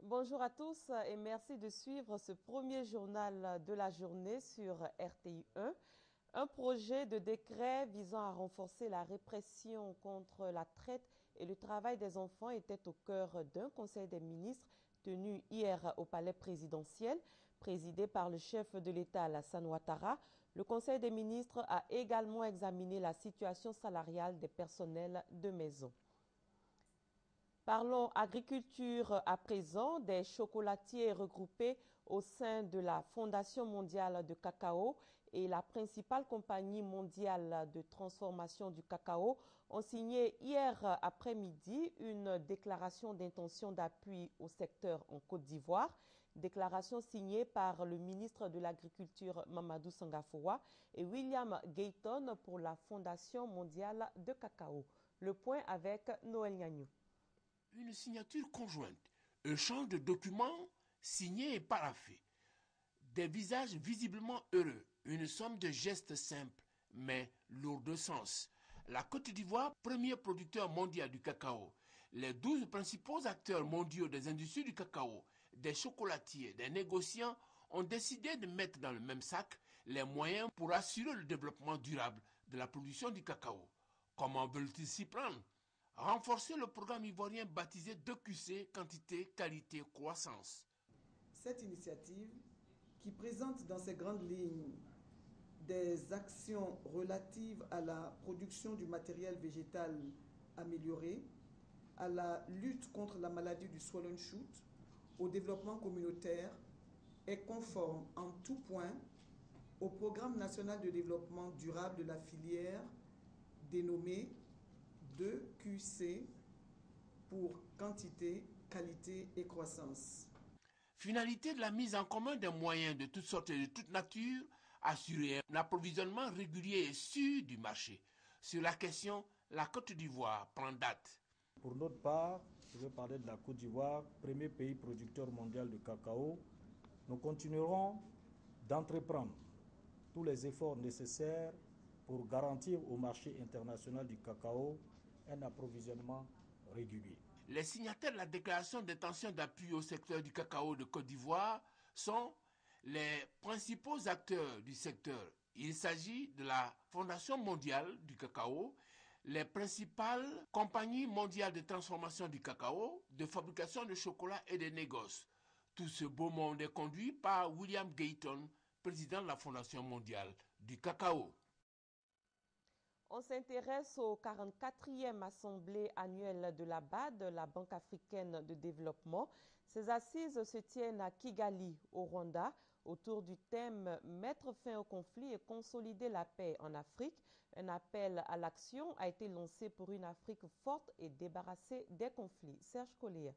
Bonjour à tous et merci de suivre ce premier journal de la journée sur RTI 1. Un projet de décret visant à renforcer la répression contre la traite et le travail des enfants était au cœur d'un conseil des ministres tenu hier au palais présidentiel, présidé par le chef de l'État Alassane Ouattara. Le conseil des ministres a également examiné la situation salariale des personnels de maison. Parlons agriculture à présent. Des chocolatiers regroupés au sein de la Fondation mondiale de cacao et la principale compagnie mondiale de transformation du cacao ont signé hier après-midi une déclaration d'intention d'appui au secteur en Côte d'Ivoire. Déclaration signée par le ministre de l'Agriculture Mamadou Sangafoua et William Gayton pour la Fondation mondiale de cacao. Le point avec Noël Gagnou. Une signature conjointe, un échange de documents signés et paraphés, des visages visiblement heureux, une somme de gestes simples mais lourds de sens. La Côte d'Ivoire, premier producteur mondial du cacao, les 12 principaux acteurs mondiaux des industries du cacao, des chocolatiers, des négociants ont décidé de mettre dans le même sac les moyens pour assurer le développement durable de la production du cacao. Comment veulent-ils s'y prendre? Renforcer le programme ivoirien baptisé 2QC, quantité, qualité, croissance. Cette initiative, qui présente dans ses grandes lignes des actions relatives à la production du matériel végétal amélioré, à la lutte contre la maladie du swollen shoot, au développement communautaire, est conforme en tout point au programme national de développement durable de la filière dénommé 2QC pour quantité, qualité et croissance. Finalité de la mise en commun des moyens de toutes sortes et de toute nature, assurer un approvisionnement régulier et sûr du marché. Sur la question, la Côte d'Ivoire prend date. Pour notre part, je vais parler de la Côte d'Ivoire, premier pays producteur mondial de cacao. Nous continuerons d'entreprendre tous les efforts nécessaires pour garantir au marché international du cacao un approvisionnement régulier. Les signataires de la déclaration d'intention d'appui au secteur du cacao de Côte d'Ivoire sont les principaux acteurs du secteur. Il s'agit de la Fondation mondiale du cacao, les principales compagnies mondiales de transformation du cacao, de fabrication de chocolat et de négoces. Tout ce beau monde est conduit par William Gayton, président de la Fondation mondiale du cacao. On s'intéresse aux 44e Assemblée annuelle de la BAD, la Banque africaine de développement. Ces assises se tiennent à Kigali, au Rwanda, autour du thème « Mettre fin au conflit et consolider la paix en Afrique ». Un appel à l'action a été lancé pour une Afrique forte et débarrassée des conflits. Serge Collier.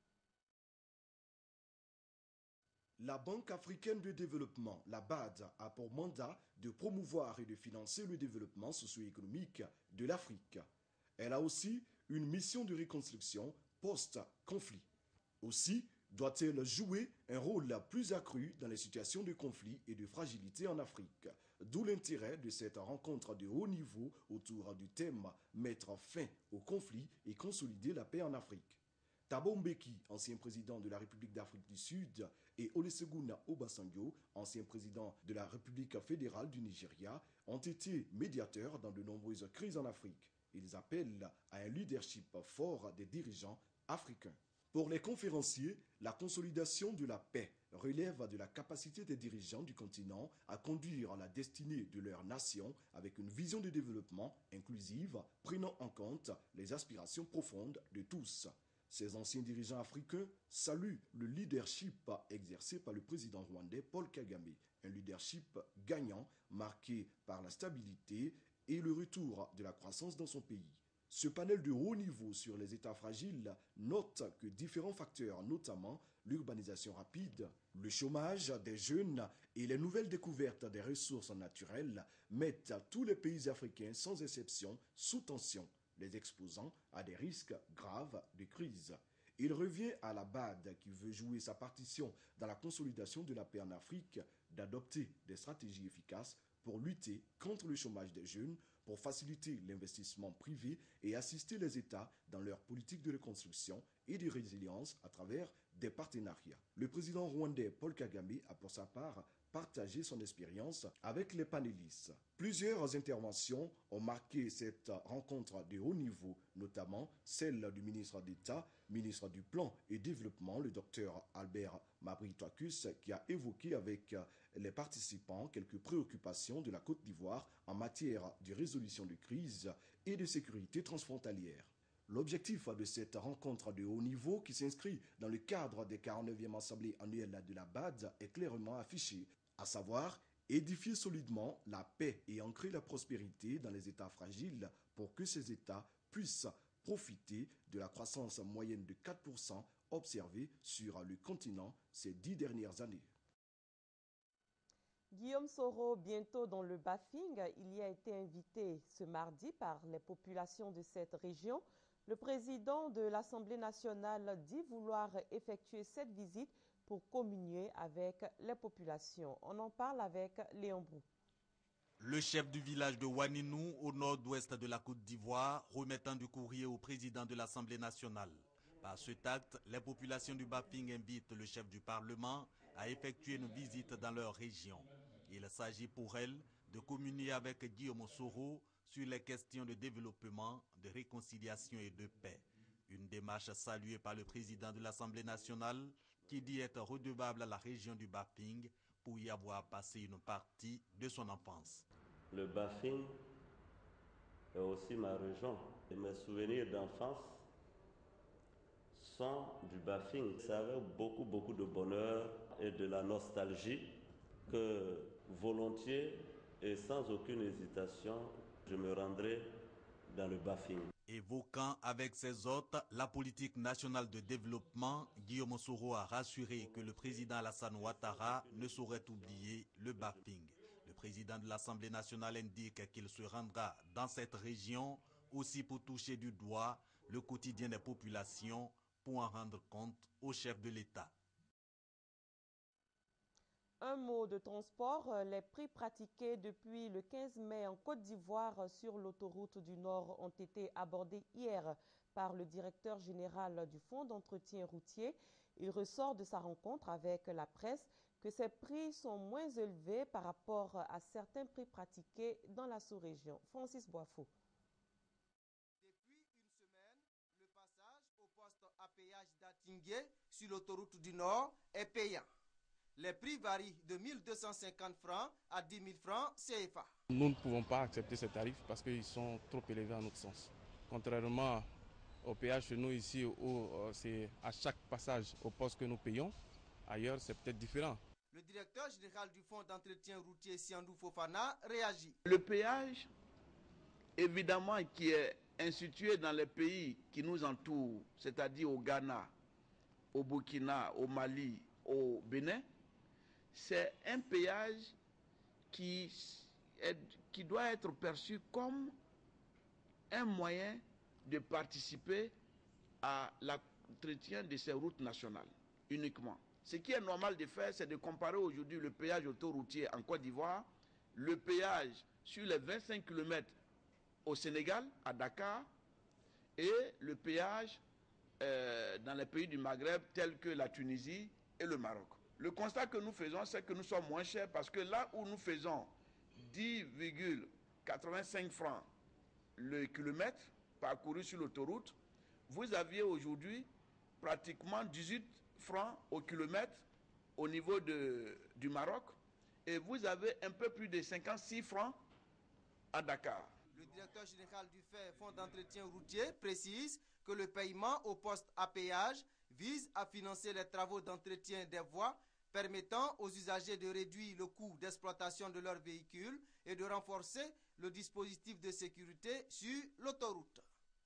La Banque africaine de développement, la BAD, a pour mandat de promouvoir et de financer le développement socio-économique de l'Afrique. Elle a aussi une mission de reconstruction post-conflit. Aussi, doit-elle jouer un rôle plus accru dans les situations de conflit et de fragilité en Afrique. D'où l'intérêt de cette rencontre de haut niveau autour du thème « Mettre fin au conflit et consolider la paix en Afrique ». Thabo Mbeki, ancien président de la République d'Afrique du Sud, et Olusegun Obasanjo, ancien président de la République fédérale du Nigeria, ont été médiateurs dans de nombreuses crises en Afrique. Ils appellent à un leadership fort des dirigeants africains. Pour les conférenciers, la consolidation de la paix relève de la capacité des dirigeants du continent à conduire la destinée de leur nation avec une vision de développement inclusive, prenant en compte les aspirations profondes de tous. Ces anciens dirigeants africains saluent le leadership exercé par le président rwandais Paul Kagame, un leadership gagnant marqué par la stabilité et le retour de la croissance dans son pays. Ce panel de haut niveau sur les États fragiles note que différents facteurs, notamment l'urbanisation rapide, le chômage des jeunes et les nouvelles découvertes des ressources naturelles, mettent tous les pays africains sans exception sous tension, les exposant à des risques graves de crise. Il revient à la BAD, qui veut jouer sa partition dans la consolidation de la paix en Afrique, d'adopter des stratégies efficaces pour lutter contre le chômage des jeunes, pour faciliter l'investissement privé et assister les États dans leur politique de reconstruction et de résilience à travers des partenariats. Le président rwandais Paul Kagame a pour sa part partagé son expérience avec les panélistes. Plusieurs interventions ont marqué cette rencontre de haut niveau, notamment celle du ministre d'État, ministre du Plan et Développement, le docteur Albert Mabry-Twakus, qui a évoqué avec les participants quelques préoccupations de la Côte d'Ivoire en matière de résolution de crise et de sécurité transfrontalière. L'objectif de cette rencontre de haut niveau qui s'inscrit dans le cadre des 49e Assemblées annuelles de la BAD est clairement affiché, à savoir édifier solidement la paix et ancrer la prospérité dans les États fragiles pour que ces États puissent profiter de la croissance moyenne de 4% observée sur le continent ces 10 dernières années. Guillaume Soro, bientôt dans le Bafing, il y a été invité ce mardi par les populations de cette région. Le président de l'Assemblée nationale dit vouloir effectuer cette visite pour communier avec les populations. On en parle avec Léon Brou. Le chef du village de Waninou, au nord-ouest de la Côte d'Ivoire, remettant du courrier au président de l'Assemblée nationale. Par cet acte, les populations du Bafing invitent le chef du Parlement à effectuer une visite dans leur région. Il s'agit pour elles de communier avec Guillaume Soro sur les questions de développement, de réconciliation et de paix. Une démarche saluée par le président de l'Assemblée nationale qui dit être redevable à la région du Bafing pour y avoir passé une partie de son enfance. Le Bafing est aussi ma région. Et mes souvenirs d'enfance sont du Bafing. C'est avec beaucoup de bonheur et de la nostalgie que volontiers et sans aucune hésitation, je me rendrai dans le Bafing. Évoquant avec ses hôtes la politique nationale de développement, Guillaume Soro a rassuré que le président Alassane Ouattara ne saurait oublier le Bafing. Le président de l'Assemblée nationale indique qu'il se rendra dans cette région aussi pour toucher du doigt le quotidien des populations pour en rendre compte au chef de l'État. Un mot de transport, les prix pratiqués depuis le 15 mai en Côte d'Ivoire sur l'autoroute du Nord ont été abordés hier par le directeur général du Fonds d'entretien routier. Il ressort de sa rencontre avec la presse que ces prix sont moins élevés par rapport à certains prix pratiqués dans la sous-région. Francis Boifo. Depuis une semaine, le passage au poste à péage d'Atingué sur l'autoroute du Nord est payant. Les prix varient de 1 250 francs à 10 000 francs CFA. Nous ne pouvons pas accepter ces tarifs parce qu'ils sont trop élevés à notre sens. Contrairement au péage chez nous ici, où c'est à chaque passage au poste que nous payons, ailleurs c'est peut-être différent. Le directeur général du Fonds d'entretien routier Siandou Fofana réagit. Le péage, évidemment, qui est institué dans les pays qui nous entourent, c'est-à-dire au Ghana, au Burkina, au Mali, au Bénin, c'est un péage qui doit être perçu comme un moyen de participer à l'entretien de ces routes nationales uniquement. Ce qui est normal de faire, c'est de comparer aujourd'hui le péage autoroutier en Côte d'Ivoire, le péage sur les 25 km au Sénégal, à Dakar, et le péage dans les pays du Maghreb tels que la Tunisie et le Maroc. Le constat que nous faisons, c'est que nous sommes moins chers parce que là où nous faisons 10,85 francs le kilomètre parcouru sur l'autoroute, vous aviez aujourd'hui pratiquement 18 francs au kilomètre au niveau du Maroc et vous avez un peu plus de 56 francs à Dakar. Le directeur général du Fonds d'entretien routier précise que le paiement au poste à péage vise à financer les travaux d'entretien des voies permettant aux usagers de réduire le coût d'exploitation de leurs véhicules et de renforcer le dispositif de sécurité sur l'autoroute.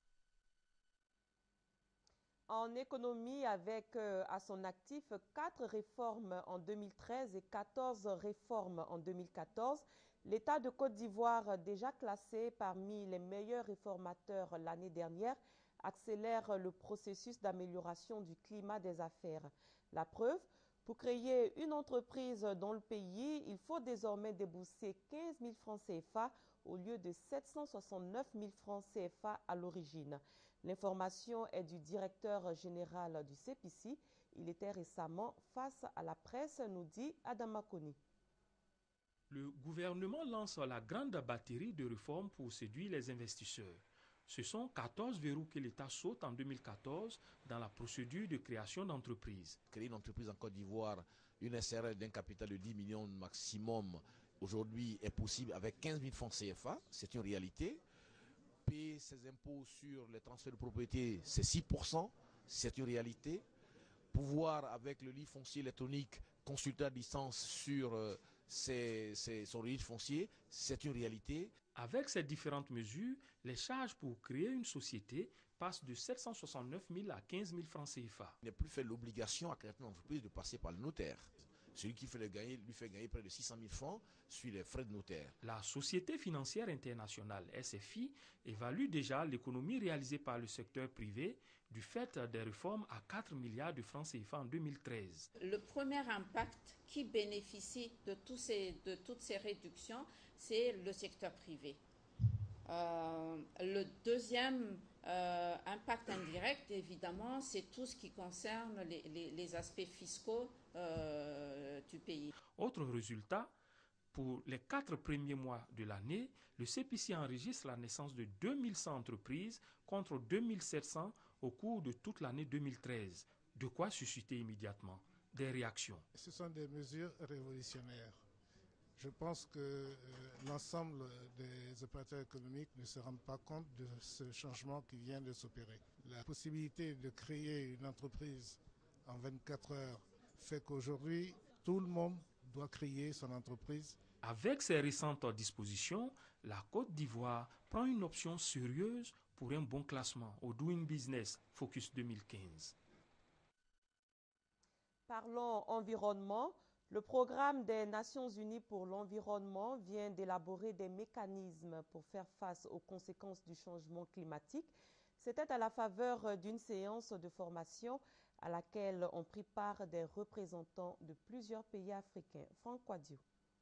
En économie, avec à son actif 4 réformes en 2013 et 14 réformes en 2014, l'État de Côte d'Ivoire, déjà classé parmi les meilleurs réformateurs l'année dernière, accélère le processus d'amélioration du climat des affaires. La preuve, pour créer une entreprise dans le pays, il faut désormais débourser 15 000 francs CFA au lieu de 769 000 francs CFA à l'origine. L'information est du directeur général du CEPICI. Il était récemment face à la presse, nous dit Adama Koni. Le gouvernement lance la grande batterie de réformes pour séduire les investisseurs. Ce sont 14 verrous que l'État saute en 2014 dans la procédure de création d'entreprises. Créer une entreprise en Côte d'Ivoire, une SRL d'un capital de 10 millions maximum, aujourd'hui est possible avec 15 000 francs CFA, c'est une réalité. Payer ses impôts sur les transferts de propriété, c'est 6%, c'est une réalité. Pouvoir, avec le livre foncier électronique, consulter à distance sur son registre foncier, c'est une réalité. Avec ces différentes mesures, les charges pour créer une société passent de 769 000 à 15 000 francs CFA. Il n'est plus fait l'obligation à créer une entreprise de passer par le notaire. Celui qui fait le gagner, lui fait gagner près de 600 000 francs sur les frais de notaire. La Société financière internationale, SFI, évalue déjà l'économie réalisée par le secteur privé du fait des réformes à 4 milliards de francs CFA en 2013. Le premier impact qui bénéficie de toutes ces réductions, c'est le secteur privé. Le deuxième impact indirect, évidemment, c'est tout ce qui concerne les aspects fiscaux du pays. Autre résultat, pour les 4 premiers mois de l'année, le CEPICI enregistre la naissance de 2100 entreprises contre 2700 au cours de toute l'année 2013. De quoi susciter immédiatement des réactions. Ce sont des mesures révolutionnaires. Je pense que l'ensemble des opérateurs économiques ne se rendent pas compte de ce changement qui vient de s'opérer. La possibilité de créer une entreprise en 24 heures fait qu'aujourd'hui, tout le monde doit créer son entreprise. Avec ces récentes dispositions, la Côte d'Ivoire prend une option sérieuse pour un bon classement au Doing Business Focus 2015. Parlons environnement. Le programme des Nations Unies pour l'environnement vient d'élaborer des mécanismes pour faire face aux conséquences du changement climatique. C'était à la faveur d'une séance de formation à laquelle ont pris part des représentants de plusieurs pays africains. Franck Kouadio.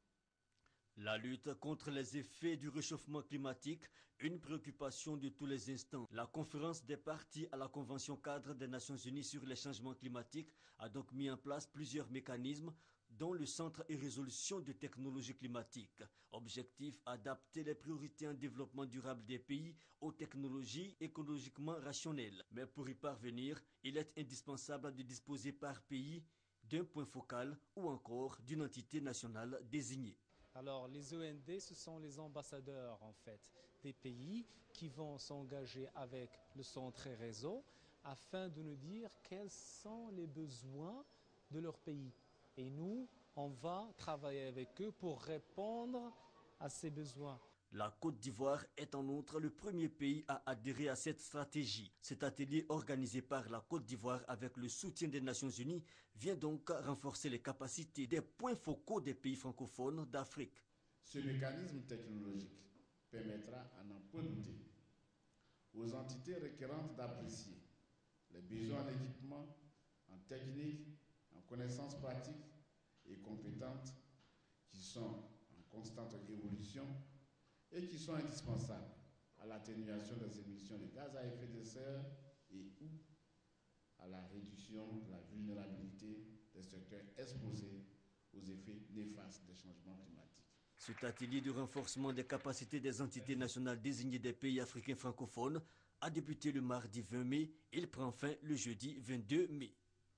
La lutte contre les effets du réchauffement climatique, une préoccupation de tous les instants. La conférence des parties à la Convention cadre des Nations Unies sur les changements climatiques a donc mis en place plusieurs mécanismes dont le Centre et résolution de technologies climatiques. Objectif, adapter les priorités en développement durable des pays aux technologies écologiquement rationnelles. Mais pour y parvenir, il est indispensable de disposer par pays d'un point focal ou encore d'une entité nationale désignée. Alors les OND, ce sont les ambassadeurs en fait des pays qui vont s'engager avec le centre et réseau afin de nous dire quels sont les besoins de leur pays. Et nous, on va travailler avec eux pour répondre à ces besoins. La Côte d'Ivoire est en outre le premier pays à adhérer à cette stratégie. Cet atelier organisé par la Côte d'Ivoire avec le soutien des Nations Unies vient donc renforcer les capacités des points focaux des pays francophones d'Afrique. Ce mécanisme technologique permettra, à n'en point douter, aux entités requérantes d'apprécier les besoins en équipement, en technique, en connaissances pratiques et compétentes qui sont en constante évolution et qui sont indispensables à l'atténuation des émissions de gaz à effet de serre et ou à la réduction de la vulnérabilité des secteurs exposés aux effets néfastes des changements climatiques. Cet atelier de renforcement des capacités des entités nationales désignées des pays africains francophones a débuté le mardi 20 mai. Il prend fin le jeudi 22 mai.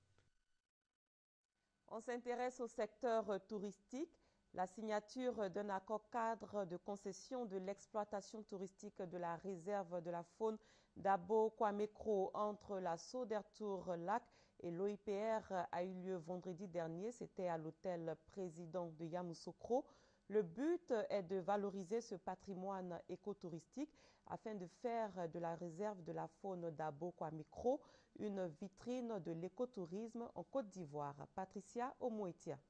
On s'intéresse au secteur touristique. La signature d'un accord cadre de concession de l'exploitation touristique de la réserve de la faune d'Abo-Kwamekro entre la Saudertour Lac et l'OIPR a eu lieu vendredi dernier. C'était à l'hôtel Président de Yamoussoukro. Le but est de valoriser ce patrimoine écotouristique afin de faire de la réserve de la faune d'Abo-Kwamekro une vitrine de l'écotourisme en Côte d'Ivoire. Patricia Omoetia.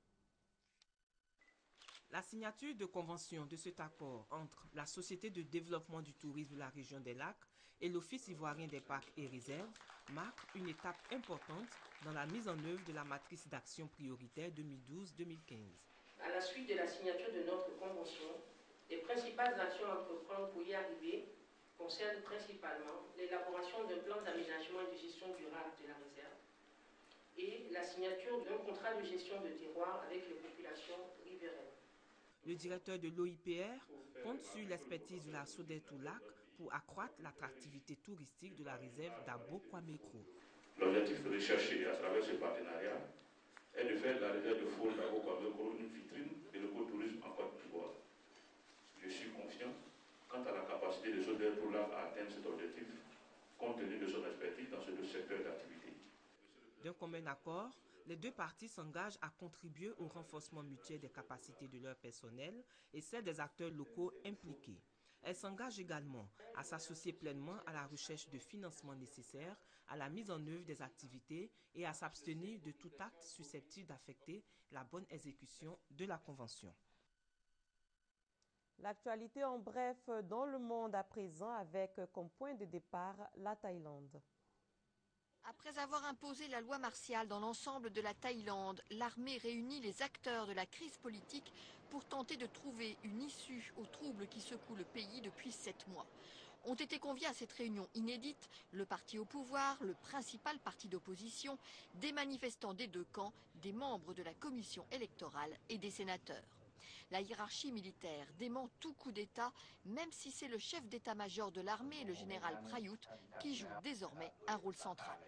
La signature de convention de cet accord entre la Société de développement du tourisme de la région des Lacs et l'Office ivoirien des parcs et réserves marque une étape importante dans la mise en œuvre de la matrice d'action prioritaire 2012-2015. À la suite de la signature de notre convention, Les principales actions à entreprendre pour y arriver concernent principalement l'élaboration d'un plan d'aménagement et de gestion durable de la réserve et la signature d'un contrat de gestion de terroir avec les populations riveraines. Le directeur de l'OIPR compte sur l'expertise de la Sodeto-Lac pour accroître l'attractivité touristique de la réserve d'Abo-Kwamekro. L'objectif recherché à travers ce partenariat est de faire de la réserve de faune d'Abo-Kwamekro une vitrine de l'écotourisme en Côte d'Ivoire. Je suis confiant quant à la capacité de Sodeto-Lac à atteindre cet objectif, compte tenu de son expertise dans ce secteur d'activité. D'un commun accord, les deux parties s'engagent à contribuer au renforcement mutuel des capacités de leur personnel et celles des acteurs locaux impliqués. Elles s'engagent également à s'associer pleinement à la recherche de financement nécessaire à la mise en œuvre des activités et à s'abstenir de tout acte susceptible d'affecter la bonne exécution de la Convention. L'actualité en bref dans le monde à présent avec comme point de départ la Thaïlande. Après avoir imposé la loi martiale dans l'ensemble de la Thaïlande, l'armée réunit les acteurs de la crise politique pour tenter de trouver une issue aux troubles qui secouent le pays depuis 7 mois. Ont été conviés à cette réunion inédite le parti au pouvoir, le principal parti d'opposition, des manifestants des deux camps, des membres de la commission électorale et des sénateurs. La hiérarchie militaire dément tout coup d'État, même si c'est le chef d'état-major de l'armée, le général Prayut, qui joue désormais un rôle central.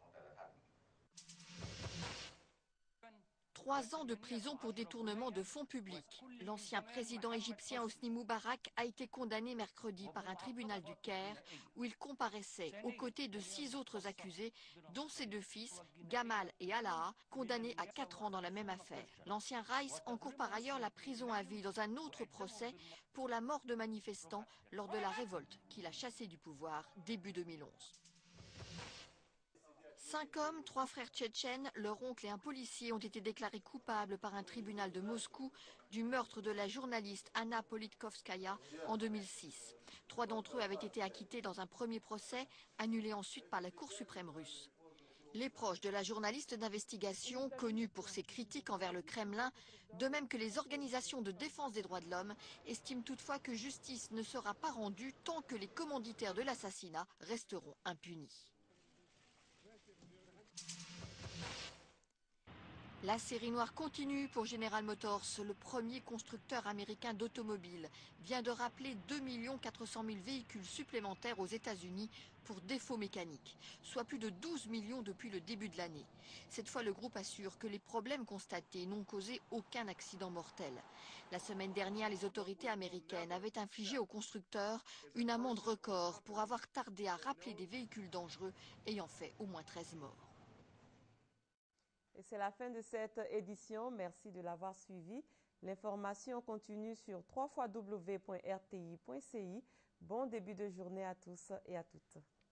3 ans de prison pour détournement de fonds publics. L'ancien président égyptien Hosni Moubarak a été condamné mercredi par un tribunal du Caire où il comparaissait aux côtés de 6 autres accusés, dont ses 2 fils, Gamal et Alaa, condamnés à 4 ans dans la même affaire. L'ancien Raïs encourt par ailleurs la prison à vie dans un autre procès pour la mort de manifestants lors de la révolte qu'il a chassé du pouvoir début 2011. 5 hommes, 3 frères tchétchènes, leur oncle et un policier ont été déclarés coupables par un tribunal de Moscou du meurtre de la journaliste Anna Politkovskaya en 2006. 3 d'entre eux avaient été acquittés dans un premier procès, annulé ensuite par la Cour suprême russe. Les proches de la journaliste d'investigation, connue pour ses critiques envers le Kremlin, de même que les organisations de défense des droits de l'homme, estiment toutefois que justice ne sera pas rendue tant que les commanditaires de l'assassinat resteront impunis. La série noire continue pour General Motors. Le premier constructeur américain d'automobiles vient de rappeler 2 400 000 véhicules supplémentaires aux États-Unis pour défaut mécanique, soit plus de 12 millions depuis le début de l'année. Cette fois, le groupe assure que les problèmes constatés n'ont causé aucun accident mortel. La semaine dernière, les autorités américaines avaient infligé aux constructeurs une amende record pour avoir tardé à rappeler des véhicules dangereux ayant fait au moins 13 morts. Et c'est la fin de cette édition. Merci de l'avoir suivi. L'information continue sur www.rti.ci. Bon début de journée à tous et à toutes.